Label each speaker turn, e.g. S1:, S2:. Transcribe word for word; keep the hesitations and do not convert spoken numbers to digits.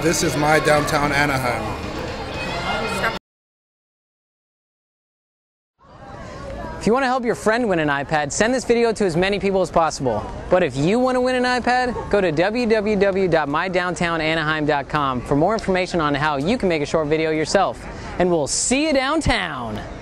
S1: This is My Downtown Anaheim.
S2: If you want to help your friend win an iPad, send this video to as many people as possible. But if you want to win an iPad, go to w w w dot my downtown anaheim dot com for more information on how you can make a short video yourself. And we'll see you downtown!